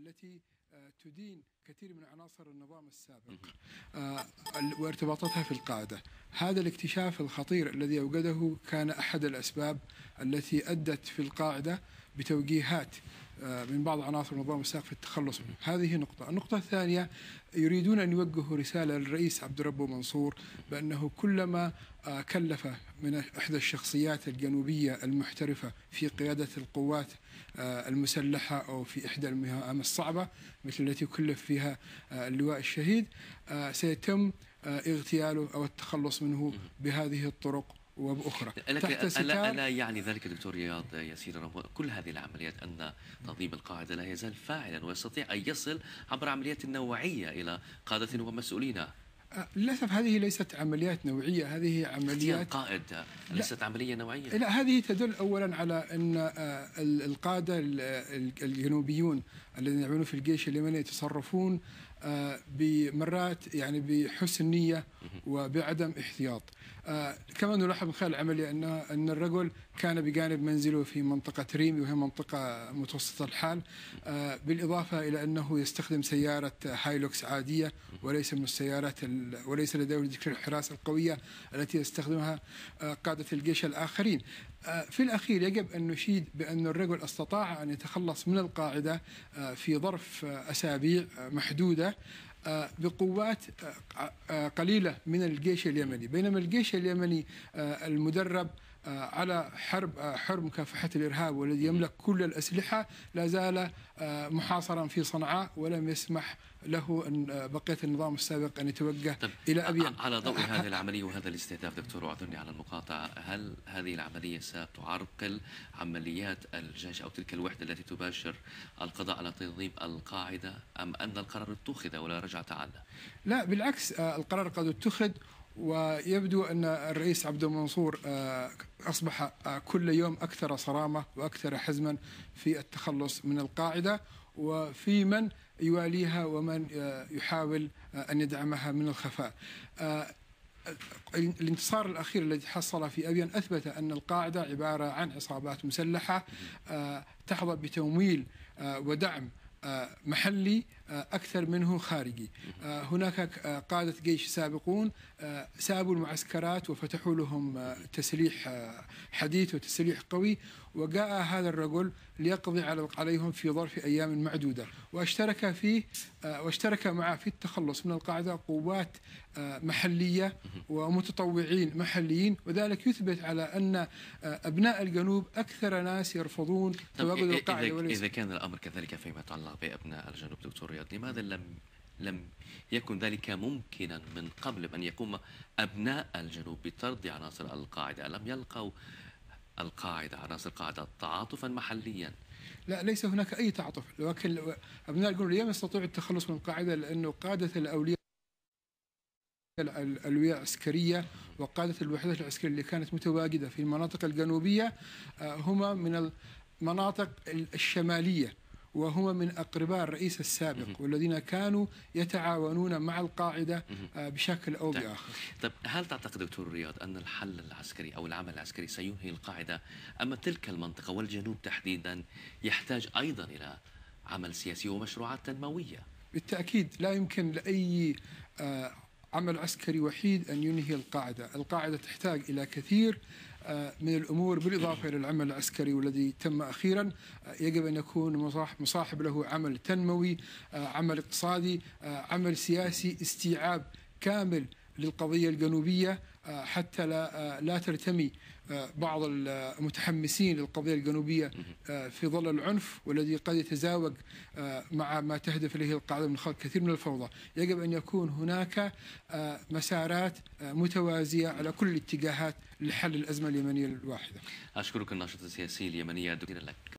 التي تدين كثير من عناصر النظام السابق وارتباطاتها في القاعدة. هذا الاكتشاف الخطير الذي أوجده كان أحد الأسباب التي أدت في القاعدة بتوجيهات من بعض عناصر النظام السابق في التخلص منه. هذه نقطة. النقطة الثانية، يريدون أن يوجهوا رسالة للرئيس عبد الرب منصور بأنه كلما كلف من إحدى الشخصيات الجنوبية المحترفة في قيادة القوات المسلحة أو في إحدى المهام الصعبة مثل التي كلف فيها اللواء الشهيد، سيتم اغتياله أو التخلص منه بهذه الطرق وبأخرى. ألا يعني ذلك دكتور رياض ياسين كل هذه العمليات أن تنظيم القاعدة لا يزال فاعلا ويستطيع أن يصل عبر عمليات نوعية إلى قادة ومسؤولين؟ للأسف هذه ليست عمليات نوعية، هذه عمليات القائد ليست عملية نوعية. لا، هذه تدل أولا على أن القادة الجنوبيون الذين يعملون في الجيش اليمني يتصرفون بمرات يعني بحسن نية وبعدم احتياط. كما نلاحظ من خلال العملية أن الرجل كان بجانب منزله في منطقة ريمي وهي منطقة متوسطة الحال، بالإضافة إلى أنه يستخدم سيارة هايلوكس عادية وليس من السيارات وليس لديه ذكر الحراسة القوية التي يستخدمها قادة الجيش الآخرين. في الأخير يجب أن نشيد بأن الرجل استطاع أن يتخلص من القاعدة في ظرف أسابيع محدودة بقوات قليلة من الجيش اليمني، بينما الجيش اليمني المدرب على حرب مكافحة الإرهاب والذي يملك كل الأسلحة لا زال محاصرا في صنعاء ولم يسمح له أن بقية النظام السابق أن يتوجه إلى أبين. على ضوء هذه العملية وهذا الاستهداف دكتور، واعذرني على المقاطعة، هل هذه العملية ستعرقل عمليات الجيش أو تلك الوحدة التي تباشر القضاء على تنظيم القاعدة، أم أن القرار اتخذ ولا رجعة عنه؟ لا بالعكس، القرار قد اتخذ، ويبدو أن الرئيس عبد المنصور أصبح كل يوم أكثر صرامة وأكثر حزما في التخلص من القاعدة وفي من يواليها ومن يحاول أن يدعمها من الخفاء. الانتصار الأخير الذي حصل في أبين أثبت أن القاعدة عبارة عن عصابات مسلحة تحظى بتمويل ودعم محلي أكثر منه خارجي. هناك قادة جيش سابقون سابوا المعسكرات وفتحوا لهم تسليح حديث وتسليح قوي، وجاء هذا الرجل ليقضي عليهم في ظرف أيام معدودة، واشترك معه في التخلص من القاعدة قوات محلية ومتطوعين محليين، وذلك يثبت على أن أبناء الجنوب أكثر ناس يرفضون تواجد القاعدة. إذا كان الأمر كذلك فيما يتعلق بأبناء الجنوب دكتور رياض، لماذا لم يكن ذلك ممكنا من قبل أن يقوم أبناء الجنوب بطرد عناصر القاعدة؟ ألم يلقوا القاعدة عناصر القاعدة تعاطفا محليا؟ لا، ليس هناك أي تعاطف، ولكن أبناء الجنوب لم يستطيعوا التخلص من القاعدة لأنه قادة الأولياء العسكرية وقادة الوحدات العسكرية اللي كانت متواجدة في المناطق الجنوبية هما من المناطق الشمالية، وهما من أقرباء الرئيس السابق والذين كانوا يتعاونون مع القاعدة بشكل أو بآخر. طيب، هل تعتقد دكتور رياض أن الحل العسكري أو العمل العسكري سينهي القاعدة، أما تلك المنطقة والجنوب تحديدا يحتاج أيضا إلى عمل سياسي ومشروعات تنموية؟ بالتأكيد لا يمكن لأي عمل عسكري وحيد أن ينهي القاعدة. القاعدة تحتاج إلى كثير من الأمور بالإضافة إلى العمل العسكري والذي تم أخيرا. يجب أن يكون مصاحب له عمل تنموي، عمل اقتصادي، عمل سياسي، استيعاب كامل للقضية الجنوبية حتى لا ترتمي بعض المتحمسين للقضية الجنوبية في ظل العنف والذي قد يتزاوج مع ما تهدف إليه القاعدة من خلق كثير من الفوضى. يجب أن يكون هناك مسارات متوازية على كل الاتجاهات لحل الأزمة اليمنية الواحدة. أشكرك الناشط السياسي اليمني الدكتور لك.